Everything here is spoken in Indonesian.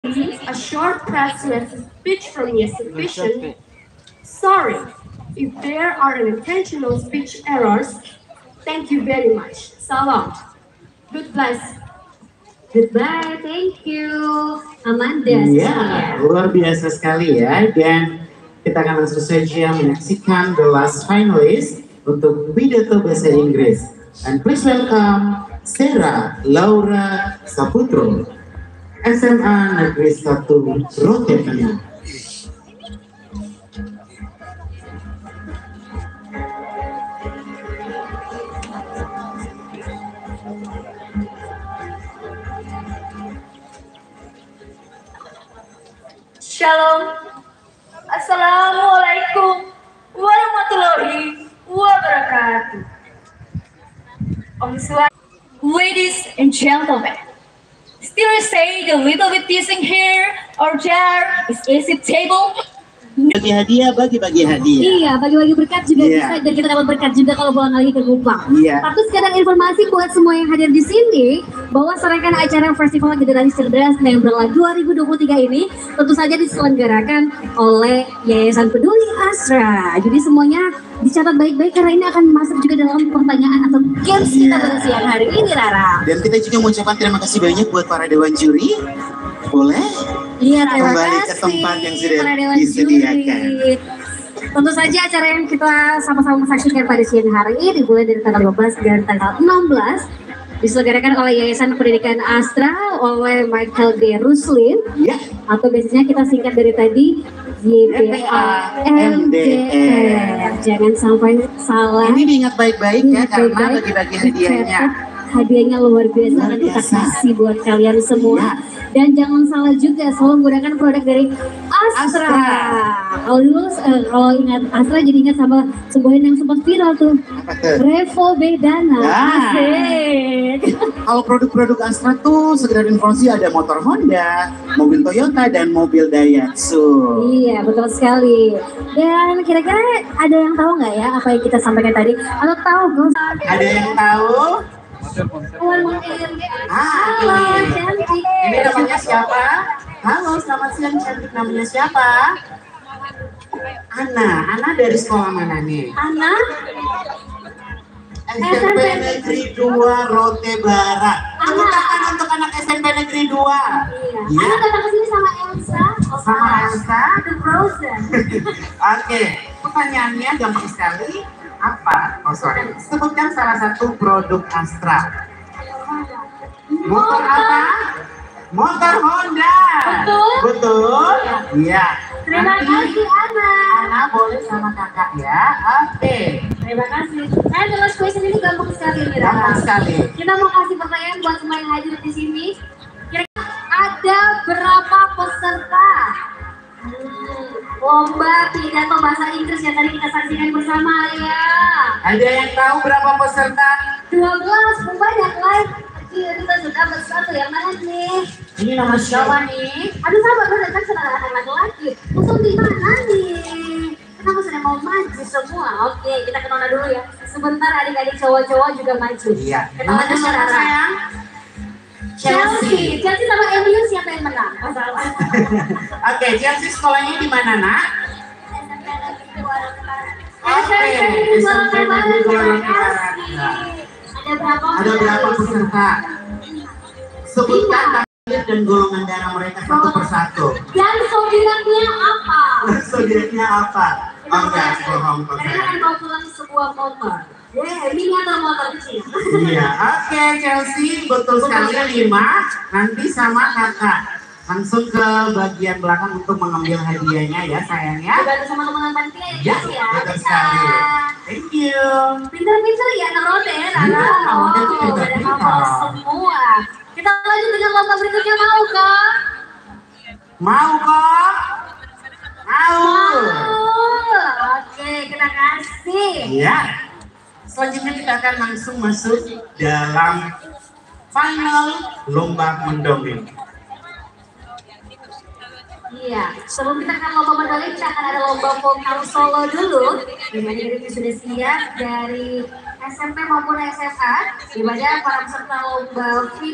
A short press speech from you sufficient. Sorry if there are unintentional speech errors. Thank you very much. Salam. Good bless. Goodbye, thank you, Amanda. Iya, luar biasa sekali ya. Dan kita akan langsung saja menyaksikan the last finalist untuk pidato bahasa Inggris. And please welcome Sarah Laura Saputro, SMA Negeri 1 Rote Tengah. Shalom. Assalamualaikum warahmatullahi wabarakatuh. Om Swastiastu. Ladies and gentlemen, still say the little bit teasing here or there is easy table. Bagi hadiah, bagi-bagi hadiah. Iya, bagi-bagi berkat juga bisa, dan kita dapat berkat juga kalau pulang lagi ke Kupang. Tapi sekarang informasi buat semua yang hadir di sini bahwa serangkaian acara Festival Generasi Cerdas Nembral 2023 ini tentu saja diselenggarakan oleh Yayasan Peduli Astra. Jadi semuanya dicatat baik-baik karena ini akan masuk juga dalam pertanyaan atau games kita pada siang hari ini, Rara. Dan kita juga mengucapkan terima kasih banyak buat para dewan juri. Boleh? Iya, terima kembali kasih ke tempat yang sudah disediakan. Tentu saja acara yang kita sama-sama saksikan pada siang hari ini dimulai dari tanggal 15 dan tanggal 16 diselenggarakan oleh Yayasan Pendidikan Astra oleh Michael D. Ruslin, atau biasanya kita singkat dari tadi YPA MDR. Jangan sampai salah. Ini diingat baik-baik ya, karena bagi-bagi hadiahnya. Hadiahnya luar biasa, dan kita kasih buat kalian semua. Dan jangan salah juga, selalu menggunakan produk dari Astra. Kalau dulu kalau ingat Astra jadi ingat sama sebuah yang sempat viral tuh, Revo Bedana. Asik. Kalau produk-produk Astra tuh sekedar informasi, ada motor Honda, mobil Toyota, dan mobil Daihatsu. Iya, betul sekali. Dan kira-kira ada yang tahu nggak ya apa yang kita sampaikan tadi? Atau tahu Gus? Ada yang tahu? Halo, cantik. Ini namanya siapa? Halo, selamat siang cantik. Namanya siapa? Ana dari sekolah mana nih? Ana? SMP Negeri 2 Rote Barat. Tepuk tangan untuk anak SMP Negeri 2. Iya. Ana datang ke sini sama Elsa. Sama Elsa? The Frozen. Oke, pertanyaannya gampang sekali. Apa? Oh sorry, sebutkan salah satu produk Astra. Motor apa? Motor Honda. Betul? Iya. Terima kasih Ana. Ana boleh sama kakak ya. Oke. Terima kasih. Nah, the last question ini gampang sekali nih. Gampang sekali. Kita mau kasih pertanyaan buat semua yang hadir di sini. Kira-kira ada berapa peserta lomba pidato bahasa Inggris yang tadi kita saksikan bersama ya? Ada yang tahu berapa peserta? 12, banyak lah. Kita sudah bersatu, yang mana nih? Ini nama siapa nih? Aduh sabar, datang sudah anak laki-laki. Musuh di mana nih? Kenapa sudah mau maju semua? Oke, kita kenal dulu ya. Sebentar adik-adik cowok-cowok juga maju. Iya. Kenalan dulu sayang. Chelsea sama MU siapa yang menang? Masalah. Oke, Chelsea sekolahnya di mana nak? SMP Negeri 2 Rote Barat. Ada berapa peserta? Sebutkan target dan golongan darah mereka satu persatu. Dan zodiaknya apa? Zodiaknya apa? Enggak, bohong. Mereka akan bawa pulang sebuah motor. Miniatur motor kecil. Iya, oke Chelsea, betul sekali 5. Nanti sama kakak langsung ke bagian belakang untuk mengambil hadiahnya ya sayangnya. Dibantu sama teman-teman panitia ya. Ya, betul sekali. Thank you. Pintar-pintar ya anak Rote ya, Rara. Semua. Kita lanjut dengan lomba berikutnya, mau kok? Mau kok? Mau. Oke, kita kasih. Iya. Selanjutnya kita akan langsung masuk dalam final lomba mendongeng. Iya, sebelum kita akan lomba mendongeng, kita akan ada lomba vokal solo dulu. Dimana kita sudah siap dari SMP maupun SMA. Dimana para peserta lomba